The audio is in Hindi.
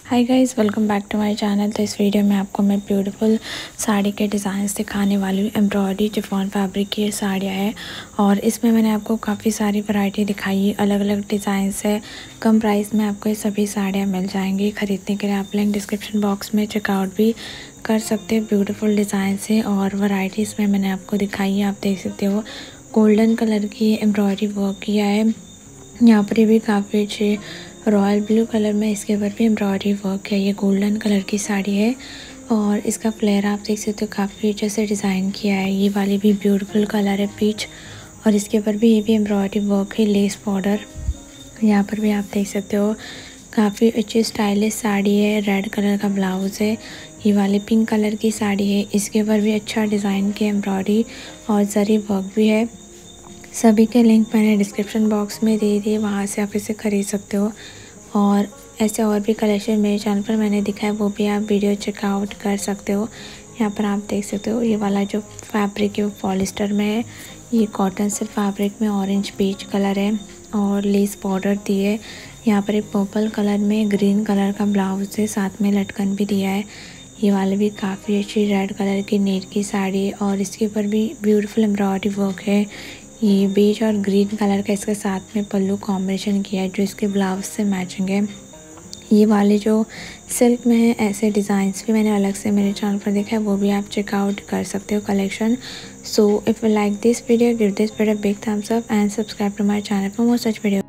Hi guys, welcome back to my channel. तो इस वीडियो में आपको मैं ब्यूटीफुल साड़ी के डिज़ाइंस दिखाने वाली हूँ। एम्ब्रॉयडरी चिफॉन फैब्रिक की ये साड़ियाँ हैं और इसमें मैंने आपको काफ़ी सारी वैरायटी दिखाई है। अलग अलग डिज़ाइंस है, कम प्राइस में आपको ये सभी साड़ियाँ मिल जाएंगी। ख़रीदने के लिए आप लिंक डिस्क्रिप्शन बॉक्स में चेकआउट भी कर सकते हैं। ब्यूटीफुल डिज़ाइन है और वैरायटीज़ में मैंने आपको दिखाई है। आप देख सकते हो गोल्डन कलर की एम्ब्रॉयडरी वर्क किया है। यहाँ पर भी काफ़ी अच्छे रॉयल ब्लू कलर में इसके ऊपर भी एम्ब्रॉयडरी वर्क है। ये गोल्डन कलर की साड़ी है और इसका फ्लेयर आप देख सकते हो काफ़ी अच्छे से डिज़ाइन किया है। ये वाली भी ब्यूटीफुल कलर है पीच और इसके ऊपर भी ये भी एम्ब्रॉयडरी वर्क है, लेस बॉर्डर। यहाँ पर भी आप देख सकते हो काफ़ी अच्छी स्टाइलिश साड़ी है। रेड कलर का ब्लाउज़ है। ये वाली पिंक कलर की साड़ी है, इसके ऊपर भी अच्छा डिज़ाइन की एम्ब्रॉयडरी और जरी वर्क भी है। सभी के लिंक मैंने डिस्क्रिप्शन बॉक्स में दे दिए, वहाँ से आप इसे ख़रीद सकते हो। और ऐसे और भी कलेक्शन मेरे चैनल पर मैंने दिखा है, वो भी आप वीडियो चेकआउट कर सकते हो। यहाँ पर आप देख सकते हो ये वाला जो फैब्रिक है वो पॉलिस्टर में है। ये कॉटन से फैब्रिक में ऑरेंज पीच कलर है और लेस बॉर्डर दी है। यहाँ पर एक पर्पल कलर में ग्रीन कलर का ब्लाउज है, साथ में लटकन भी दिया है। ये वाले भी काफ़ी अच्छी रेड कलर की नेट की साड़ी है और इसके ऊपर भी ब्यूटीफुल एम्ब्रॉयडरी वर्क है। ये बेज और ग्रीन कलर का इसके साथ में पल्लू कॉम्बिनेशन किया है जो इसके ब्लाउज से मैचिंग है। ये वाले जो सिल्क में है, ऐसे डिज़ाइंस भी मैंने अलग से मेरे चैनल पर देखा है, वो भी आप चेकआउट कर सकते हो collection. So if you like this video, give this video big thumbs up and subscribe to my channel for more such video.